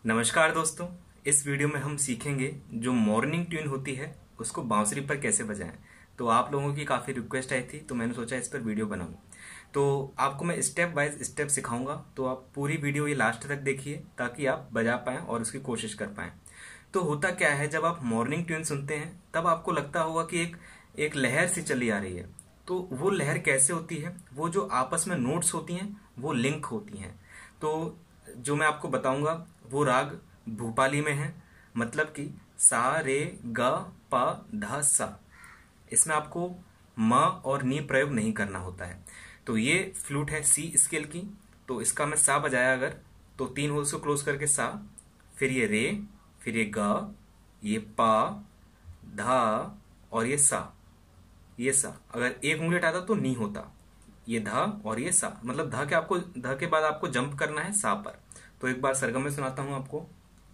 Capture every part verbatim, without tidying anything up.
नमस्कार दोस्तों। इस वीडियो में हम सीखेंगे जो मॉर्निंग ट्यून होती है उसको बांसुरी पर कैसे बजाएं। तो आप लोगों की काफ़ी रिक्वेस्ट आई थी तो मैंने सोचा इस पर वीडियो बनाऊं। तो आपको मैं स्टेप बाय स्टेप सिखाऊंगा, तो आप पूरी वीडियो ये लास्ट तक देखिए ताकि आप बजा पाएं और उसकी कोशिश कर पाएं। तो होता क्या है, जब आप मॉर्निंग ट्यून सुनते हैं तब आपको लगता होगा कि एक एक लहर सी चली आ रही है। तो वो लहर कैसे होती है? वो जो आपस में नोट्स होती हैं वो लिंक होती हैं। तो जो मैं आपको बताऊंगा वो राग भूपाली में है, मतलब कि सा रे ग प ध सा। इसमें आपको म और नी प्रयोग नहीं करना होता है। तो ये फ्लूट है सी स्केल की। तो इसका मैं सा बजाया अगर, तो तीन होल्स को क्लोज करके सा, फिर ये रे, फिर ये ग, ये प, ध और ये सा। ये सा अगर एक उंगली हटाता तो नी होता। ये ध और ये सा, मतलब ध के आपको ध के बाद आपको जंप करना है सा पर। तो एक बार सरगम में सुनाता हूं आपको।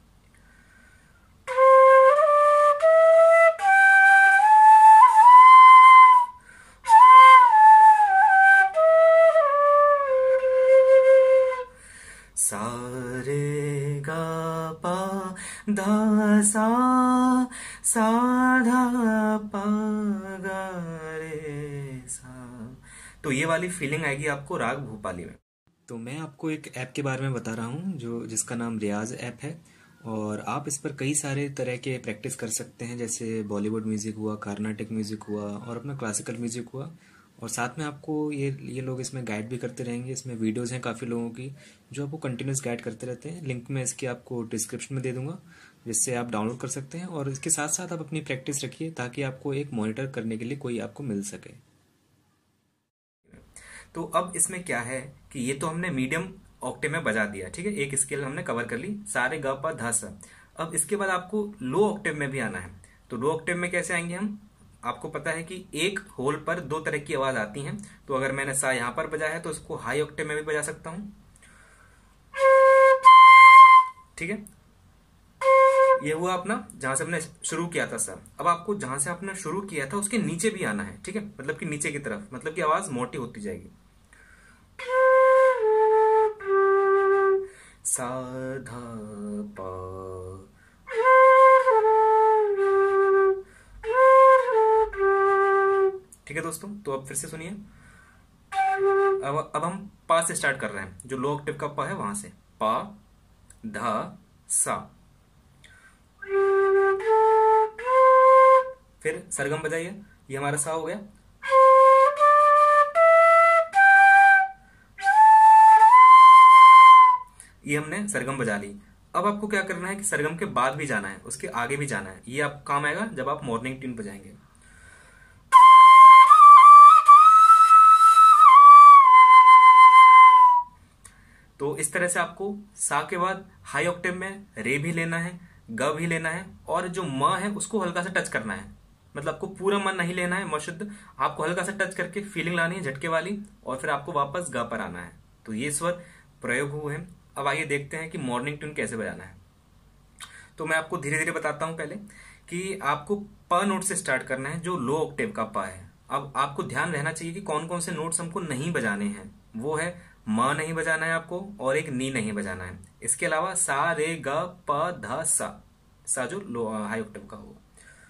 सा रे ग प ध सा, सा ध प ग रे सा। तो ये वाली फीलिंग आएगी आपको राग भूपाली में। तो मैं आपको एक ऐप के बारे में बता रहा हूँ जो जिसका नाम रियाज ऐप है, और आप इस पर कई सारे तरह के प्रैक्टिस कर सकते हैं, जैसे बॉलीवुड म्यूजिक हुआ, कार्नाटिक म्यूजिक हुआ और अपना क्लासिकल म्यूजिक हुआ। और साथ में आपको ये ये लोग इसमें गाइड भी करते रहेंगे। इसमें वीडियोस हैं काफ़ी लोगों की जो आपको कंटिन्यूस गाइड करते रहते हैं। लिंक मैं इसकी आपको डिस्क्रिप्शन में दे दूंगा, जिससे आप डाउनलोड कर सकते हैं। और इसके साथ साथ आप अपनी प्रैक्टिस रखिए ताकि आपको एक मॉनिटर करने के लिए कोई आपको मिल सके। तो अब इसमें क्या है कि ये तो हमने मीडियम ऑक्टेव में बजा दिया, ठीक है, एक स्केल हमने कवर कर ली, सारे ग प ध सा। अब इसके बाद आपको लो ऑक्टेव में भी आना है। तो लो ऑक्टेव में कैसे आएंगे हम? आपको पता है कि एक होल पर दो तरह की आवाज आती हैं। तो अगर मैंने सा यहां पर बजाया है तो इसको हाई ऑक्टेव में भी बजा सकता हूं, ठीक है। ये हुआ अपना जहां से हमने शुरू किया था सा। अब आपको जहां से आपने शुरू किया था उसके नीचे भी आना है, ठीक है, मतलब कि नीचे की तरफ, मतलब कि आवाज मोटी होती जाएगी। सा धा प। ठीक है दोस्तों, तो अब फिर से सुनिए। अब अब हम पा से स्टार्ट कर रहे हैं। जो लो ऑक्टेव का पा है वहां से पा धा सा। फिर सरगम बजाइए। ये हमारा सा हो गया। ये हमने सरगम बजा ली। अब आपको क्या करना है कि सरगम के बाद भी जाना है, उसके आगे भी जाना है। ये आप काम आएगा जब आप मॉर्निंग ट्यून बजाएंगे। तो इस तरह से आपको सा के बाद हाई ऑक्टेव में रे भी लेना है, ग भी लेना है, और जो म है उसको हल्का सा टच करना है। मतलब आपको पूरा मन नहीं लेना है, म शुद्ध आपको हल्का सा टच करके फीलिंग लानी है झटके वाली, और फिर आपको वापस ग पर आना है। तो ये स्वर प्रयोग हुए हैं। अब आइए देखते हैं कि मॉर्निंग ट्यून कैसे बजाना है। तो मैं आपको धीरे धीरे बताता हूं पहले कि आपको प नोट से स्टार्ट करना है, जो लो ऑक्टेव का प है। अब आपको ध्यान रहना चाहिए कि कौन कौन से नोट्स हमको नहीं बजाने हैं। वो है म नहीं बजाना है आपको, और एक नी नहीं बजाना है। इसके अलावा सा रे ग प ध सा, सा जो लो हाई ऑक्टेव का होगा।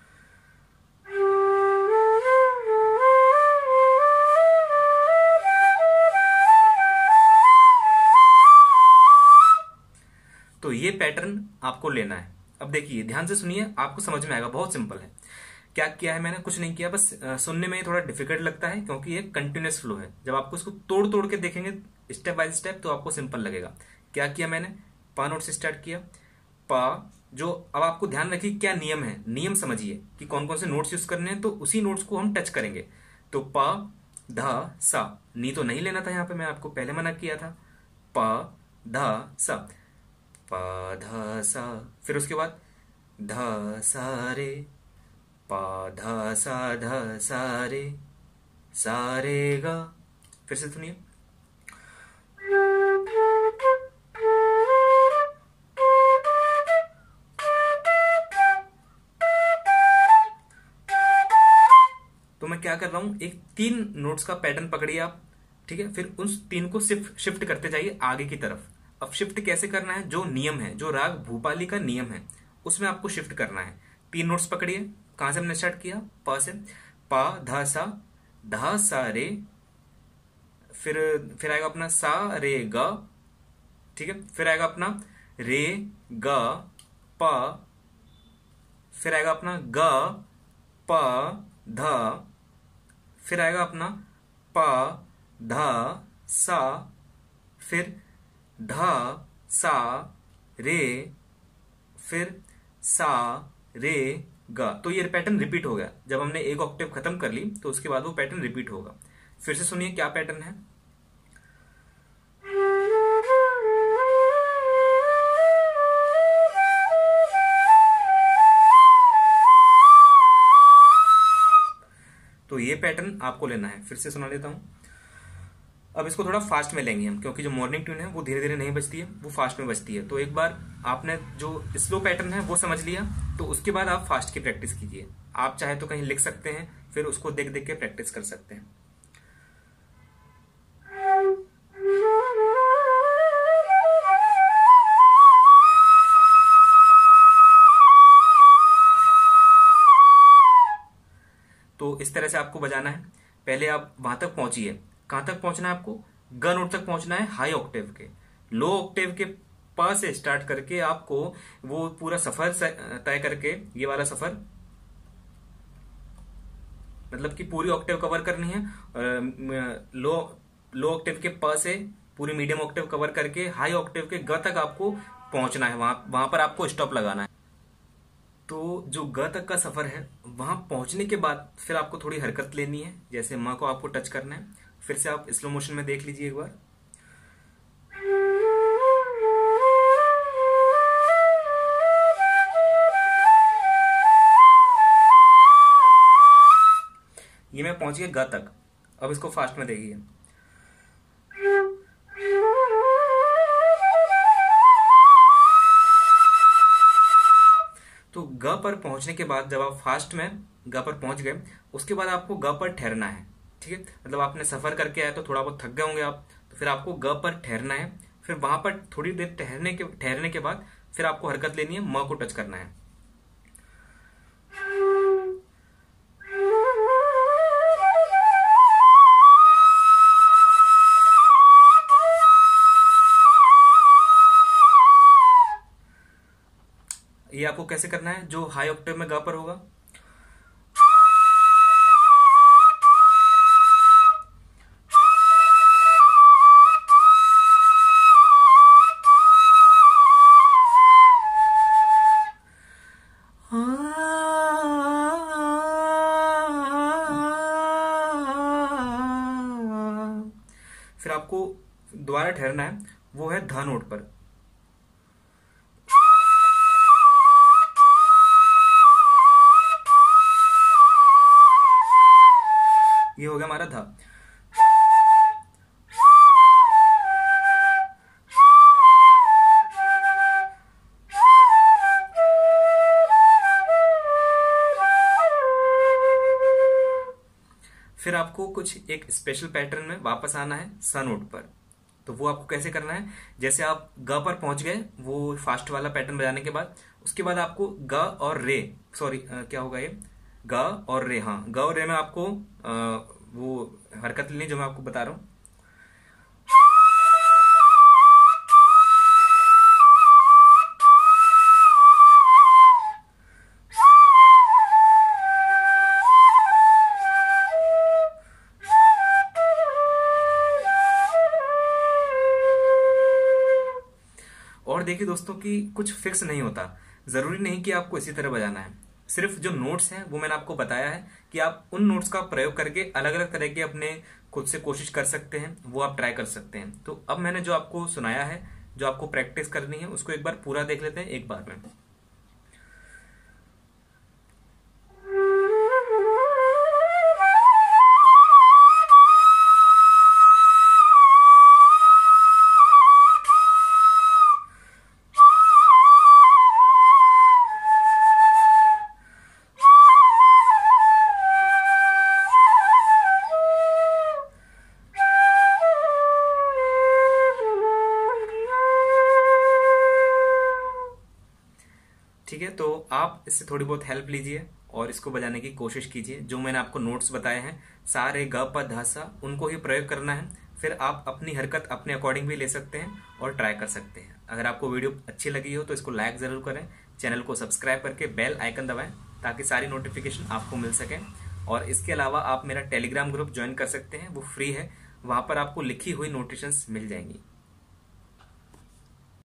तो ये पैटर्न आपको लेना है। अब देखिए ध्यान से सुनिए, आपको समझ में आएगा, बहुत सिंपल है। क्या किया है मैंने? कुछ नहीं किया, बस सुनने में थोड़ा डिफिकल्ट लगता है क्योंकि ये कंटिन्यूस फ्लो है। जब आपको इसको तोड़ तोड़ के देखेंगे स्टेप बाय स्टेप तो आपको सिंपल लगेगा। क्या किया मैंने? पा नोट से स्टार्ट किया। पा जो, अब आपको ध्यान रखिए क्या नियम है, नियम समझिए कि कौन कौन से नोट्स यूज करने हैं, तो उसी नोट्स को हम टच करेंगे। तो पा ध सा, नी तो नहीं लेना था यहाँ पे, मैं आपको पहले मना किया था। पा ध सा, पा ध सा, फिर उसके बाद ध सा रे, पा ध सा ध सा रे, सा रे गा। फिर से सुनिए। तो मैं क्या कर रहा हूं, एक तीन नोट्स का पैटर्न पकड़िए आप, ठीक है। फिर उस तीन को शिफ्ट शिफ्ट करते जाइए आगे की तरफ। अब शिफ्ट कैसे करना है, जो नियम है, जो राग भूपाली का नियम है उसमें आपको शिफ्ट करना है। तीन नोट्स पकड़िए। कहां से हमने स्टार्ट किया, प से, पा धा सा, धा सा रे, फिर फिर आएगा अपना सा रे ग, ठीक है, फिर आएगा अपना रे ग प, फिर आएगा अपना ग प ध, फिर आएगा अपना प ध सा, फिर ध सा रे, फिर सा रे ग। तो ये पैटर्न रिपीट हो गया। जब हमने एक ऑक्टेव खत्म कर ली तो उसके बाद वो पैटर्न रिपीट होगा। फिर से सुनिए क्या पैटर्न है। तो ये पैटर्न आपको लेना है। फिर से सुना देता हूं। अब इसको थोड़ा फास्ट में लेंगे हम, क्योंकि जो मॉर्निंग ट्यून है वो धीरे धीरे नहीं बजती है, वो फास्ट में बजती है। तो एक बार आपने जो स्लो पैटर्न है वो समझ लिया, तो उसके बाद आप फास्ट की प्रैक्टिस कीजिए। आप चाहे तो कहीं लिख सकते हैं, फिर उसको देख देख के प्रैक्टिस कर सकते हैं। तो इस तरह से आपको बजाना है। पहले आप वहां तक पहुंचिए। कहां तक पहुंचना है आपको, ग नोट तक पहुंचना है, हाई ऑक्टेव के। लो ऑक्टेव के प से स्टार्ट करके आपको वो पूरा सफर तय करके, ये वाला सफर मतलब कि पूरी ऑक्टेव कवर करनी है। लो लो ऑक्टेव के प से पूरी मीडियम ऑक्टेव कवर करके हाई ऑक्टेव के ग तक आपको पहुंचना है। वहां वहां पर आपको स्टॉप लगाना है। तो जो ग तक का सफर है, वहां पहुंचने के बाद फिर आपको थोड़ी हरकत लेनी है। जैसे म को आपको टच करना है। फिर से आप स्लो मोशन में देख लीजिए एक बार। ये मैं पहुंच गया ग तक। अब इसको फास्ट में देखिए। तो ग पर पहुंचने के बाद जब आप फास्ट में ग पर पहुंच गए, उसके बाद आपको ग पर ठहरना है। ठीक है, मतलब आपने सफर करके आया तो थोड़ा बहुत थक गए होंगे आप, तो फिर आपको ग पर ठहरना है। फिर वहां पर थोड़ी देर ठहरने के ठहरने के बाद फिर आपको हरकत लेनी है, म को टच करना है। ये आपको कैसे करना है, जो हाई ऑक्टेव में ग पर होगा। फिर आपको दोबारा ठहरना है, वो है ध नोट पर। ये हो गया हमारा ध। फिर आपको कुछ एक स्पेशल पैटर्न में वापस आना है स नोट पर। तो वो आपको कैसे करना है, जैसे आप ग पर पहुंच गए वो फास्ट वाला पैटर्न बजाने के बाद, उसके बाद आपको ग और रे, सॉरी क्या होगा ये, ग और रे, हाँ ग और रे में आपको आ, वो हरकत लेनी जो मैं आपको बता रहा हूं। और देखिए दोस्तों कि कुछ फिक्स नहीं होता, जरूरी नहीं कि आपको इसी तरह बजाना है। सिर्फ जो नोट्स हैं वो मैंने आपको बताया है कि आप उन नोट्स का प्रयोग करके अलग अलग तरह के अपने खुद से कोशिश कर सकते हैं, वो आप ट्राई कर सकते हैं। तो अब मैंने जो आपको सुनाया है, जो आपको प्रैक्टिस करनी है, उसको एक बार पूरा देख लेते हैं एक बार में। ठीक है, तो आप इससे थोड़ी बहुत हेल्प लीजिए और इसको बजाने की कोशिश कीजिए। जो मैंने आपको नोट्स बताए हैं सा रे ग प ध सा, उनको ही प्रयोग करना है। फिर आप अपनी हरकत अपने अकॉर्डिंग भी ले सकते हैं और ट्राई कर सकते हैं। अगर आपको वीडियो अच्छी लगी हो तो इसको लाइक जरूर करें, चैनल को सब्सक्राइब करके बेल आइकन दबाएं ताकि सारी नोटिफिकेशन आपको मिल सके। और इसके अलावा आप मेरा टेलीग्राम ग्रुप ज्वाइन कर सकते हैं, वो फ्री है, वहां पर आपको लिखी हुई नोटिफिकेशंस मिल जाएंगी।